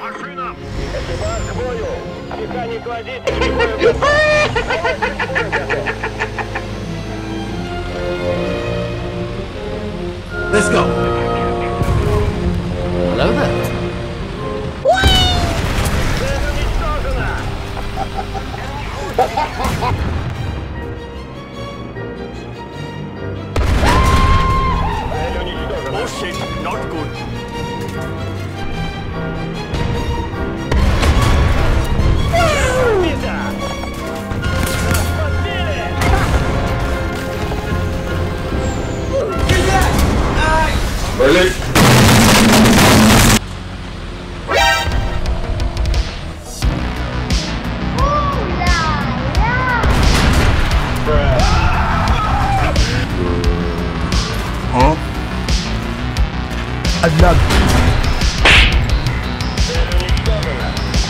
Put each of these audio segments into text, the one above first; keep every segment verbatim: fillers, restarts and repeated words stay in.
Машина! Экипаж к бою! Тихо не кладите! Готов! Let's go. Hello there. Цель уничтожена! Цель уничтожена! Oh shit, not good. Орбита! Нас подбили! Блять. Одна. Цель уничтожена!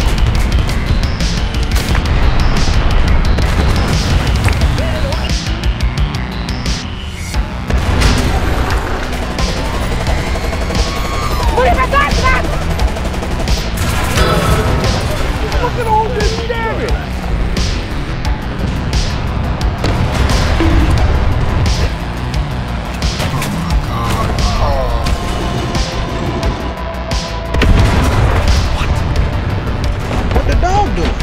Look at all this damage! What the dog doing?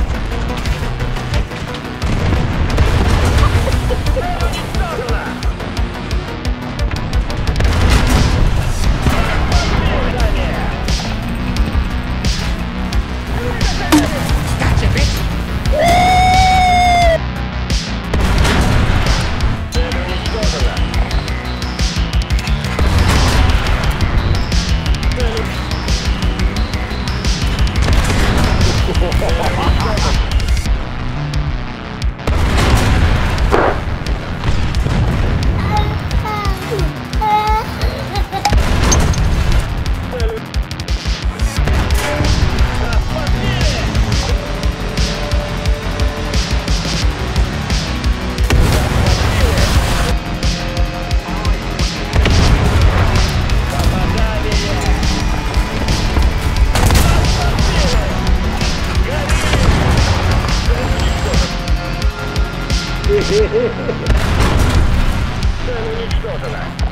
Цель уничтожена!